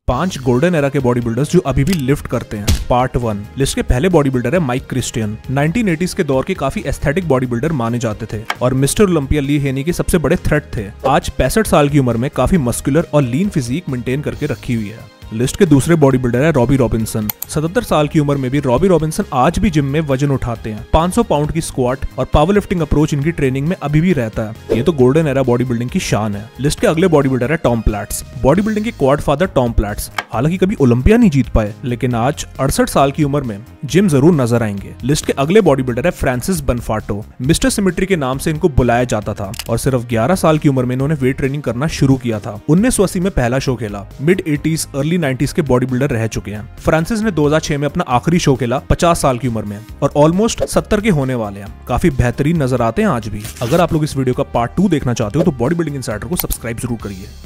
5 golden era के body builders जो अभी भी लिफ्ट करते हैं। पार्ट 1। लिस्ट के पहले बॉडी बिल्डर है माइक क्रिस्टियन। 1980s के दौर के काफी एस्थेटिक बॉडी बिल्डर माने जाते थे और मिस्टर ओलंपिया ली हेनी के सबसे बड़े थ्रेट थे। आज 65 साल की उम्र में काफी मस्कुलर और लीन फिजिक मेंटेन करके रखी हुई है। लिस्ट के दूसरे बॉडी बिल्डर है रॉबी रॉबिन्सन। 77 साल की उम्र में भी रॉबी रॉबिन्सन आज भी जिम में वजन उठाते हैं। 500 पाउंड की स्क्वाट और पावर लिफ्टिंग अप्रोच इनकी ट्रेनिंग में अभी भी रहता है। ये तो गोल्डन एरा बॉडी बिल्डिंग की शान है। लिस्ट के अगले बॉडी बिल्डर है टॉम प्लैट्स। बॉडी बिल्डिंग के क्वाड फादर टॉम प्लैट्स हालांकि कभी ओलंपिया नहीं जीत पाए, लेकिन आज 68 साल की उम्र में जिम जरूर नजर आएंगे। लिस्ट के अगले बॉडी बिल्डर है फ्रांसिस बनफाटो। मिस्टर सिमेट्री के नाम से इनको बुलाया जाता था और सिर्फ 11 साल की उम्र में इन्होंने वेट ट्रेनिंग करना शुरू किया था। 1980 में पहला शो खेला। मिड 80s अर्ली 90s के बॉडी बिल्डर रह चुके हैं। फ्रांसिस ने 2006 में अपना आखिरी शो खेला 50 साल की उम्र में और ऑलमोस्ट 70 के होने वाले हैं। काफी बेहतरीन नजर आते हैं आज भी। अगर आप लोग इस वीडियो का पार्ट 2 देखना चाहते हो तो बॉडी बिल्डिंग इनसाइडर को सब्सक्राइब जरूर करिए।